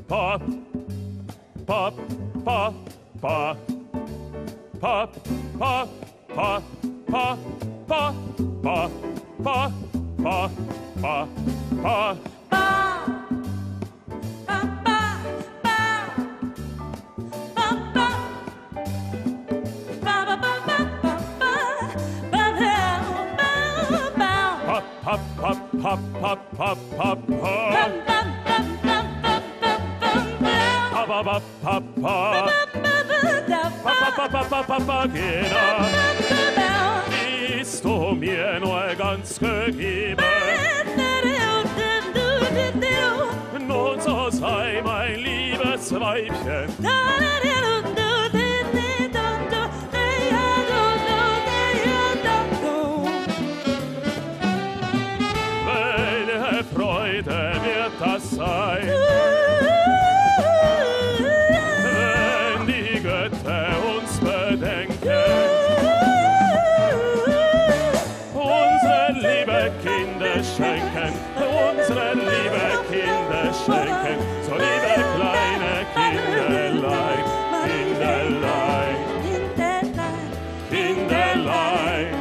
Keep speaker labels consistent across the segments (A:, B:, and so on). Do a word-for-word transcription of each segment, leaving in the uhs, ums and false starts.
A: pa, pa, pa, pa, pa, pa, pa, pa, pa, pa, pa, pa, pa, pa. Pop, pop, pop, pop, pop, pop, pop. Pop, pop, pop, pop. Pop, pop, pop, pop, Papagena. Bist du mir nur ganz gegeben? Nun so sei mein liebes Weibchen. Freude wird das sein, wenn die Götter uns bedenken, unsere liebe Kinder schenken, unsere liebe Kinder schenken, so liebe kleine Kinderlein, Kinderlein, Kinderlein,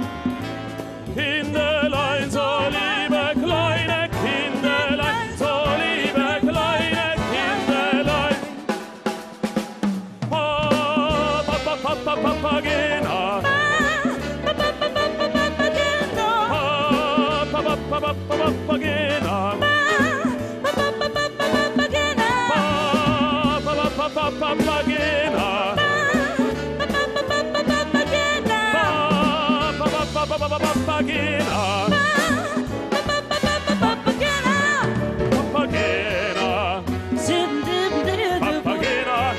A: Kinderlein, so liebe kleine Kinderlein, so liebe kleine Kinderlein. Pa, pa, pa, pa, pa, Papagena. Pa, pa, pa, pa, pa, Papagena. Pa, pa, pa, pa, pa, Papagena. Pa, pa, pa, pa, pa, Papagena. Pa, pa, pa, pa, pa, Papagena. Papagena. Papagena. Papagena.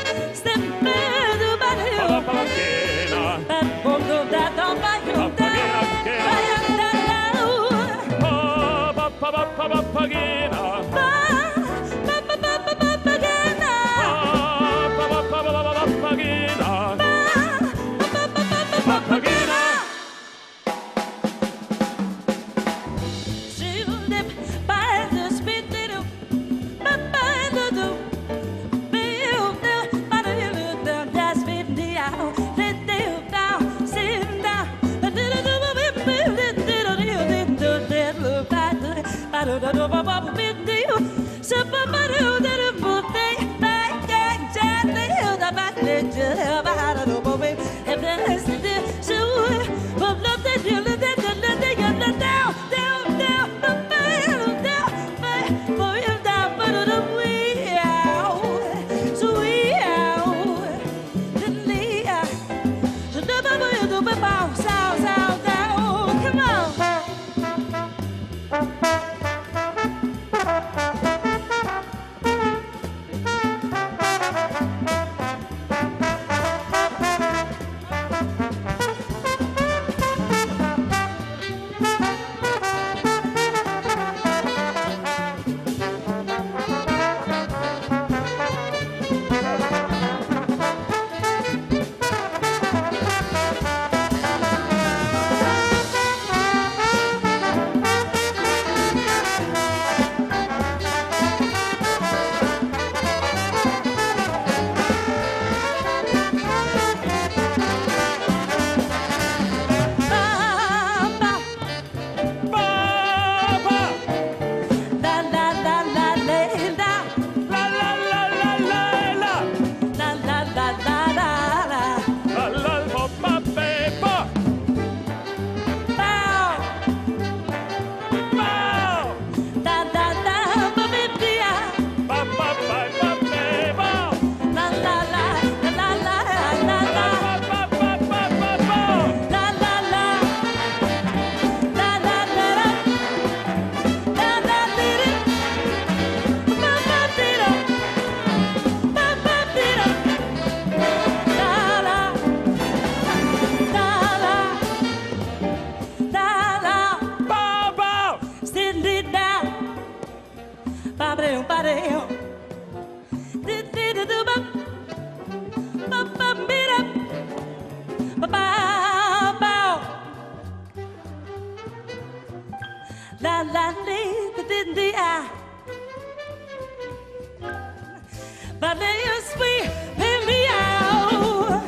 B: but then you sweet in me out.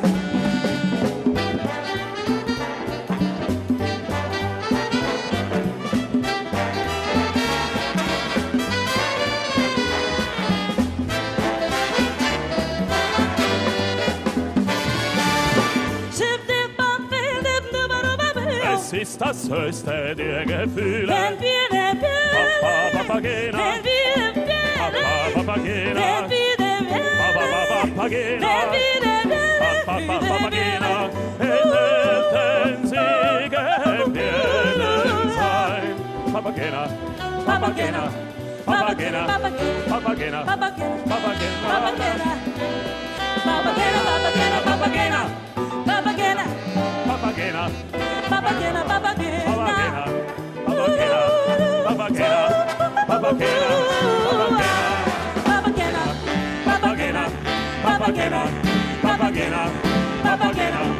A: Sista söster det gefühle
B: Den viene bien,
A: Papa Papagena
B: den viene bien,
A: Papa Papagena
B: den viene bien,
A: Papa Papagena
B: den viene bien,
A: Papa Papagena Hätten sie gewählen sein Papagena Papagena Papagena Papagena Papagena
B: Papagena,
A: Papagena
B: Papagena, Papagena, Papagena, Papagena,
A: Papagena
B: Papagena, Papagena,
A: Papagena, Papagena, Papagena, Papagena,
B: Papagena, Papagena,
A: Papagena, Papagena, Papagena, Papagena.